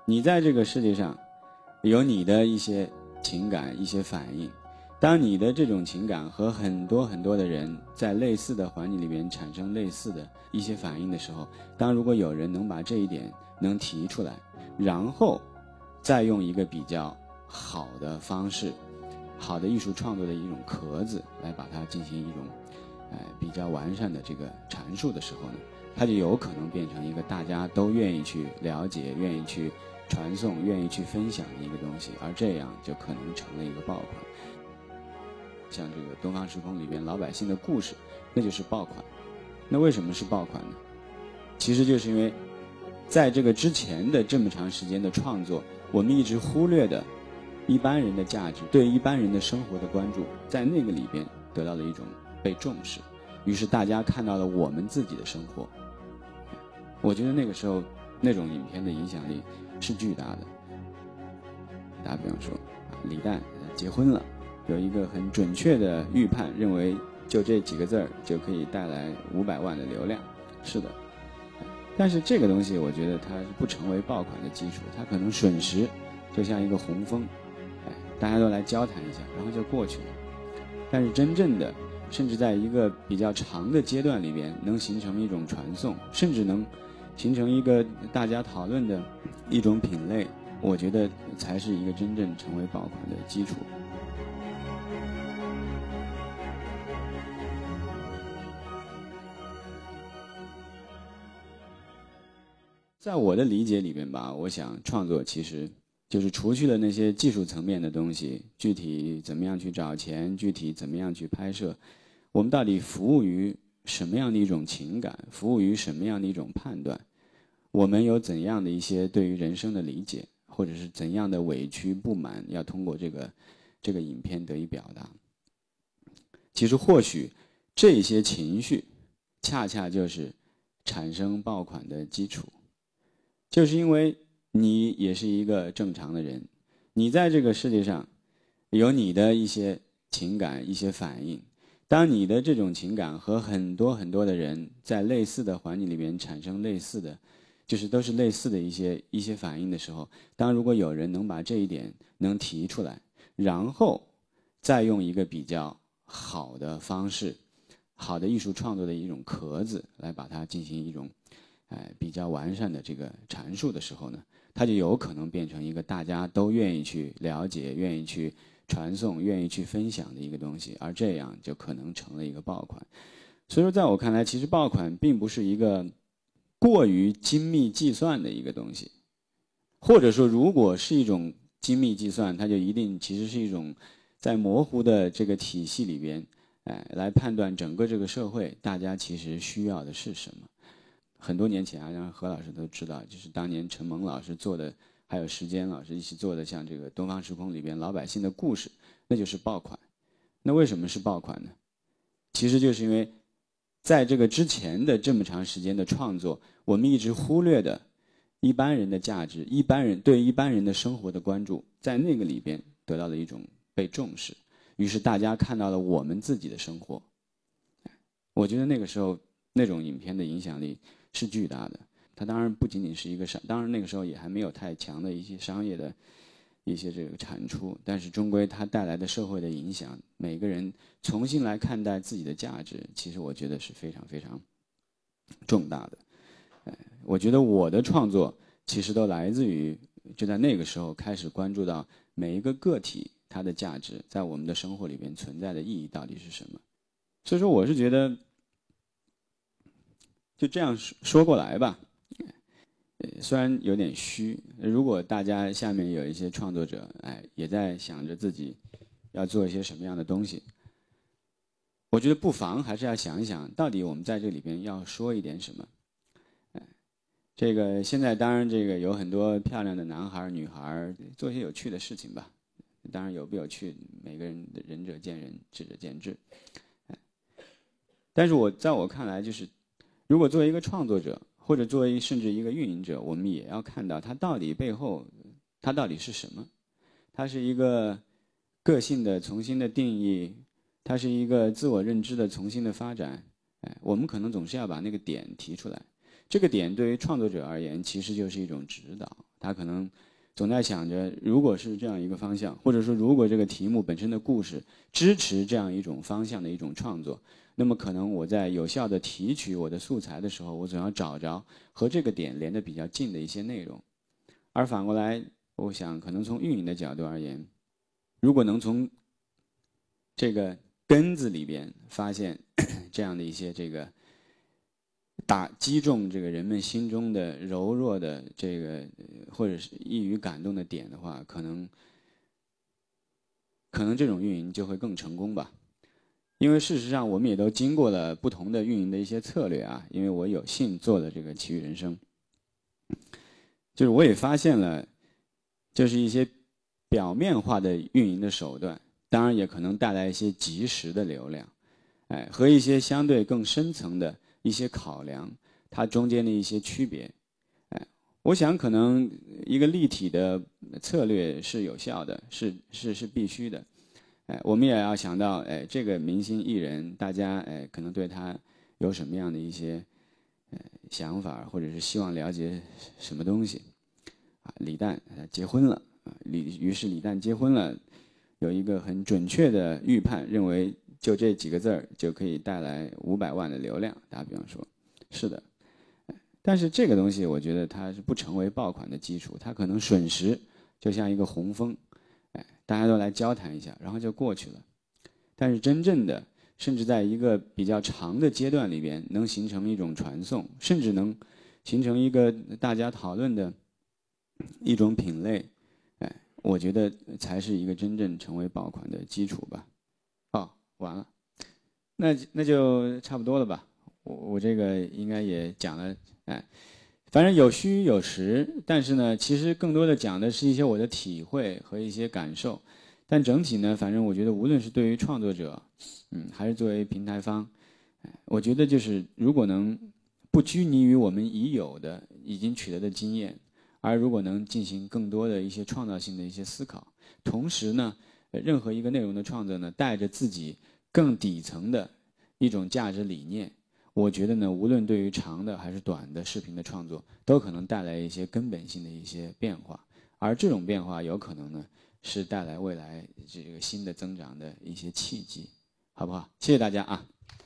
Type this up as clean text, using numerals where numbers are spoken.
你在这个世界上有你的一些情感、一些反应。当你的这种情感和很多的人在类似的环境里面产生类似的一些反应的时候，如果有人能把这一点能提出来，然后再用一个比较好的方式、好的艺术创作的一种壳子来把它进行一种比较完善的这个阐述的时候呢，它就有可能变成一个大家都愿意去了解、愿意去传颂、愿意去分享的一个东西，而这样就可能成了一个爆款。像这个东方时空里边老百姓的故事，那就是爆款。那为什么是爆款呢？其实就是因为在这个之前的这么长时间的创作，我们一直忽略的一般人的价值，对一般人的生活的关注，在那个里边得到了一种被重视，于是大家看到了我们自己的生活。我觉得那个时候那种影片的影响力是巨大的。打比方说李诞结婚了，有一个很准确的预判，认为就这几个字儿就可以带来500万的流量。是的，但是这个东西我觉得它是不成为爆款的基础，它可能瞬时就像一个洪峰，大家都来交谈一下，然后就过去了。但是真正的，甚至在一个比较长的阶段里边，能形成一种传颂，甚至能形成一个大家讨论的一种品类，我觉得才是一个真正成为爆款的基础。在我的理解里边吧，我想创作其实就是除去了那些技术层面的东西，具体怎么样去找钱，具体怎么样去拍摄，我们到底服务于什么样的一种情感，服务于什么样的一种判断，我们有怎样的一些对于人生的理解，或者是怎样的委屈不满，要通过这个影片得以表达。其实或许这些情绪恰恰就是产生爆款的基础，就是因为你也是一个正常的人，你在这个世界上有你的一些情感、一些反应。当你的这种情感和很多的人在类似的环境里面产生类似的，就是都是类似的一些反应的时候，如果有人能把这一点能提出来，然后再用一个比较好的方式、好的艺术创作的一种壳子来把它进行一种比较完善的这个阐述的时候呢，它就有可能变成一个大家都愿意去了解、愿意去传颂、愿意去分享的一个东西，而这样就可能成了一个爆款。所以说在我看来，其实爆款并不是一个过于精密计算的一个东西，或者说如果是一种精密计算，它就一定其实是一种在模糊的这个体系里边来判断整个这个社会大家其实需要的是什么。很多年前让何老师都知道，就是当年陈萌老师做的，还有时间老师一起做的，像这个东方时空里边老百姓的故事，那就是爆款。那为什么是爆款呢？其实就是因为在这个之前的这么长时间的创作，我们一直忽略的一般人的价值，一般人对一般人的生活的关注，在那个里边得到了一种被重视，于是大家看到了我们自己的生活。我觉得那个时候那种影片的影响力是巨大的。它当然不仅仅是一个当然那个时候也还没有太强的一些商业的一些这个产出，但是终归它带来的社会的影响，每个人重新来看待自己的价值，其实我觉得是非常非常重大的。我觉得我的创作其实都来自于就在那个时候开始关注到每一个个体它的价值在我们的生活里边存在的意义到底是什么。所以说我是觉得就这样说过来吧，虽然有点虚，如果大家下面有一些创作者也在想着自己要做一些什么样的东西，我觉得不妨还是要想一想到底我们在这里边要说一点什么。这个现在当然这个有很多漂亮的男孩女孩做一些有趣的事情吧，当然有不有趣每个人的仁者见仁，智者见智。但是在我看来，就是如果作为一个创作者，或者作为甚至一个运营者，我们也要看到它到底背后它到底是什么。它是一个个性的重新的定义，它是一个自我认知的重新的发展。我们可能总是要把那个点提出来。这个点对于创作者而言其实就是一种指导， 他可能总在想着，如果是这样一个方向，或者说如果这个题目本身的故事支持这样一种方向的一种创作，那么可能我在有效的提取我的素材的时候，我总要找着和这个点连得比较近的一些内容。而反过来，我想可能从运营的角度而言，如果能从这个根子里边发现这样的一些这个击中这个人们心中的柔弱的这个或者是易于感动的点的话，可能这种运营就会更成功吧。因为事实上我们也都经过了不同的运营的一些策略啊，因为我有幸做了这个奇遇人生，就是我也发现了，就是一些表面化的运营的手段，当然也可能带来一些即时的流量，和一些相对更深层的一些考量，它中间的一些区别，我想可能一个立体的策略是有效的，是必须的，我们也要想到，这个明星艺人，大家可能对他有什么样的一些想法，或者是希望了解什么东西。李诞结婚了，于是李诞结婚了，有一个很准确的预判，认为就这几个字儿就可以带来500万的流量。打比方说，是的，但是这个东西我觉得它是不成为爆款的基础，它可能瞬时就像一个洪峰，大家都来交谈一下，然后就过去了。但是真正的，甚至在一个比较长的阶段里边，能形成一种传送，甚至能形成一个大家讨论的一种品类，我觉得才是一个真正成为爆款的基础吧。完了，那就差不多了吧。我这个应该也讲了，反正有虚有实，但是呢，其实更多的讲的是一些我的体会和一些感受。但整体呢，反正我觉得无论是对于创作者，还是作为平台方，我觉得就是如果能不拘泥于我们已有的、已经取得的经验，而如果能进行更多的一些创造性的一些思考，同时呢，任何一个内容的创作呢，带着自己更底层的一种价值理念，我觉得呢，无论对于长的还是短的视频的创作，都可能带来一些根本性的一些变化，而这种变化有可能呢，是带来未来这个新的增长的一些契机，好不好？谢谢大家啊。